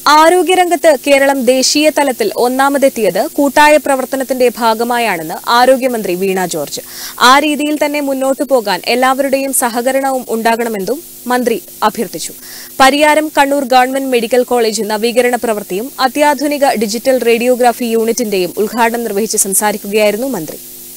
ആരോഗ്യരംഗത്ത് കേരളം ദേശീയ തലത്തിൽ ഒന്നാമതെത്തിയത് കൂട്ടായ പ്രവർത്തനത്തിന്റെ ഭാഗമായാണെന്ന് ആരോഗ്യമന്ത്രി വീണ ജോർജ്. ആ രീതിയിൽ തന്നെ മുന്നോട്ടു പോകാൻ എല്ലാവരുടെയും സഹകരണവും ഉണ്ടാകണമെന്നും മന്ത്രി അഭ്യർത്ഥിച്ചു. Pariyaram Kannur government medical college നവീകരണ പ്രവൃത്തിയും അത്യാധുനിക ഡിജിറ്റൽ റേഡിയോഗ്രാഫി യൂണിറ്റിന്റെയും ഉദ്ഘാടനം നിർവഹിച്ച് സംസാരിക്കുകയായിരുന്നു മന്ത്രി.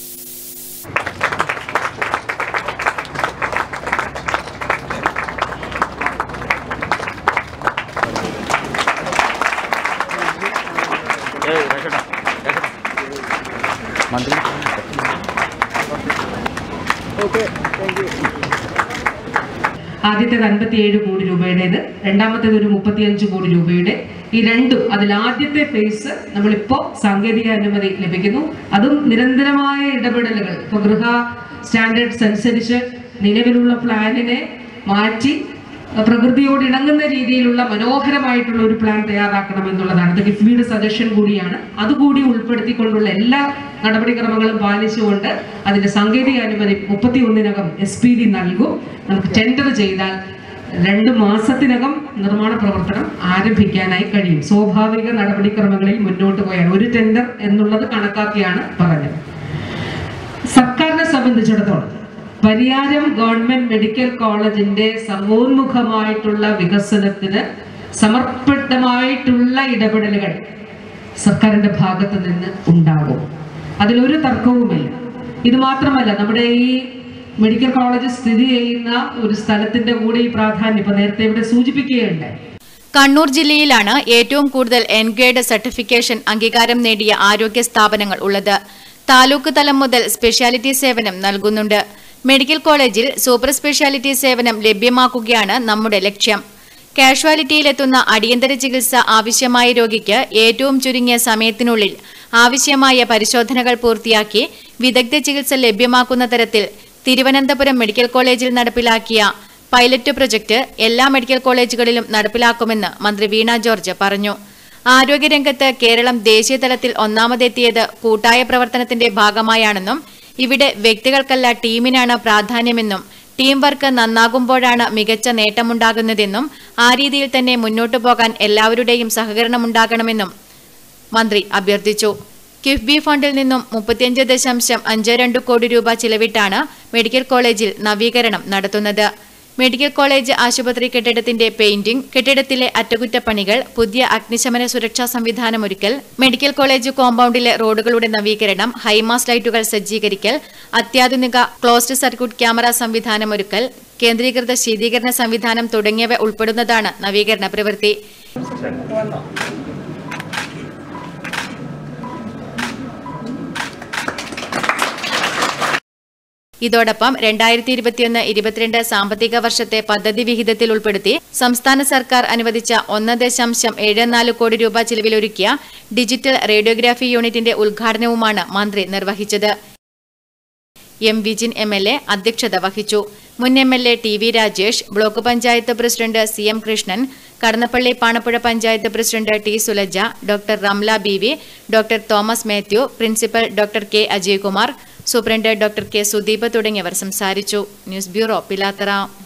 ആദ്യത്തേത് 57 കോടി രൂപയുടേത്, രണ്ടാമത്തേത് ഒരു 35 കോടി രൂപയുടെ. ഈ രണ്ടും അതിൽ ആദ്യത്തെ ഫേസ് നമ്മളിപ്പോ സാങ്കേതിക അനുമതി ലഭിക്കുന്നു. അതും നിരന്തരമായ ഇടപെടലുകൾ. ഇപ്പൊ ഗൃഹ സ്റ്റാൻഡേർഡ്സ് അനുസരിച്ച് നിലവിലുള്ള പ്ലാനിനെ മാറ്റി പ്രകൃതിയോട് ഇണങ്ങുന്ന രീതിയിലുള്ള മനോഹരമായിട്ടുള്ള ഒരു പ്ലാൻ തയ്യാറാക്കണം എന്നുള്ളതാണ്. അത് കിഫ്ബിയുടെ സജഷൻ കൂടിയാണ്. അതുകൂടി ഉൾപ്പെടുത്തിക്കൊണ്ടുള്ള എല്ലാ നടപടിക്രമങ്ങളും പാലിച്ചുകൊണ്ട് അതിന്റെ സാങ്കേതിക അനുമതി 31-നകം SPD നൽകും. നമുക്ക് ടെൻഡർ ചെയ്താൽ 2 മാസത്തിനകം നിർമ്മാണ പ്രവർത്തനം ആരംഭിക്കാനായി കഴിയും. സ്വാഭാവിക നടപടിക്രമങ്ങളിൽ മുന്നോട്ട് പോയാൽ ഒരു ടെൻഡർ എന്നുള്ളത് കണക്കാക്കിയാണ് പറഞ്ഞത്. സർക്കാരിനെ സംബന്ധിച്ചിടത്തോളം പരിയാരം ഗവൺമെന്റ് മെഡിക്കൽ കോളേജിന്റെ സർവോന്മുഖമായിട്ടുള്ള വികസനത്തിന് സമർപ്പിതമായിട്ടുള്ള ഇടപെടലുകൾ സർക്കാരിന്റെ ഭാഗത്ത് നിന്ന് ഉണ്ടാകും. അതിലൊരു തർക്കവുമില്ല. ഇത് മാത്രമല്ല, നമ്മുടെ ഈ മെഡിക്കൽ കോളേജ് സ്ഥിതി ചെയ്യുന്ന ഒരു സ്ഥലത്തിന്റെ കൂടെ ഈ പ്രാധാന്യം ഇപ്പൊ നേരത്തെ ഇവിടെ സൂചിപ്പിക്കുകയുണ്ട്. കണ്ണൂർ ജില്ലയിലാണ് ഏറ്റവും കൂടുതൽ എൻഗ്രേഡ് സർട്ടിഫിക്കേഷൻ അംഗീകാരം നേടിയ ആരോഗ്യ സ്ഥാപനങ്ങൾ ഉള്ളത്. താലൂക്ക് തലം മുതൽ സ്പെഷ്യാലിറ്റി സേവനം നൽകുന്നുണ്ട്. മെഡിക്കൽ കോളേജിൽ സൂപ്പർ സ്പെഷ്യാലിറ്റി സേവനം ലഭ്യമാക്കുകയാണ് നമ്മുടെ ലക്ഷ്യം. കാഷ്വാലിറ്റിയിലെത്തുന്ന അടിയന്തര ചികിത്സ ആവശ്യമായ രോഗിക്ക് ഏറ്റവും ചുരുങ്ങിയ സമയത്തിനുള്ളിൽ ആവശ്യമായ പരിശോധനകൾ പൂർത്തിയാക്കി വിദഗ്ധ ചികിത്സ ലഭ്യമാക്കുന്ന തരത്തിൽ തിരുവനന്തപുരം മെഡിക്കൽ കോളേജിൽ നടപ്പിലാക്കിയ പൈലറ്റ് പ്രൊജക്ട് എല്ലാ മെഡിക്കൽ കോളേജുകളിലും നടപ്പിലാക്കുമെന്ന് മന്ത്രി വീണ ജോർജ് പറഞ്ഞു. ആരോഗ്യരംഗത്ത് കേരളം ദേശീയ തലത്തിൽ ഒന്നാമതെത്തിയത് കൂട്ടായ പ്രവർത്തനത്തിന്റെ ഭാഗമായാണെന്നും ഇവിടെ വ്യക്തികൾക്കല്ല ടീമിനാണ് പ്രാധാന്യമെന്നും ടീം വർക്ക് നന്നാകുമ്പോഴാണ് മികച്ച നേട്ടമുണ്ടാകുന്നതെന്നും ആ രീതിയിൽ തന്നെ മുന്നോട്ടു പോകാൻ എല്ലാവരുടെയും സഹകരണമുണ്ടാകണമെന്നും മന്ത്രി അഭ്യർത്ഥിച്ചു. കിഫ്ബി ഫണ്ടിൽ നിന്നും 35.52 കോടി രൂപ ചിലവിട്ടാണ് മെഡിക്കൽ കോളേജിൽ നവീകരണം നടത്തുന്നത്. മെഡിക്കൽ കോളേജ് ആശുപത്രി കെട്ടിടത്തിന്റെ പെയിന്റിംഗ്, കെട്ടിടത്തിലെ അറ്റകുറ്റപ്പണികൾ, പുതിയ അഗ്നിശമന സുരക്ഷാ സംവിധാനമൊരുക്കൽ, മെഡിക്കൽ കോളേജ് കോമ്പൗണ്ടിലെ റോഡുകളുടെ നവീകരണം, ഹൈമാസ് ലൈറ്റുകൾ സജ്ജീകരിക്കൽ, അത്യാധുനിക ക്ലോസ്ഡ് സർക്യൂട്ട് ക്യാമറ സംവിധാനമൊരുക്കൽ, കേന്ദ്രീകൃത ശീതീകരണ സംവിധാനം തുടങ്ങിയവ ഉൾപ്പെടുന്നതാണ് നവീകരണ പ്രവൃത്തി. ഇതോടൊപ്പം 2021-22 സാമ്പത്തിക വർഷത്തെ പദ്ധതി വിഹിതത്തിൽ ഉൾപ്പെടുത്തി സംസ്ഥാന സർക്കാർ അനുവദിച്ച 1.74 കോടി രൂപ ചിലവിലൊരുക്കിയ ഡിജിറ്റൽ റേഡിയോഗ്രാഫി യൂണിറ്റിന്റെ ഉദ്ഘാടനവുമാണ് മന്ത്രി നിർവഹിച്ചത്. എം വിജിൻ MLA അധ്യക്ഷത വഹിച്ചു. മുൻ MLA TV Rajesh, block panchayat president CM Krishnan, Kadannappalli Panappuzha panchayat president T Sulaja, doctor Ramla BV, doctor Thomas Mathew, principal doctor K Ajaykumar, superintendent doctor K Sudeep തുടങ്ങിയവർ സംസാരിച്ചു. News bureau, Pilathara.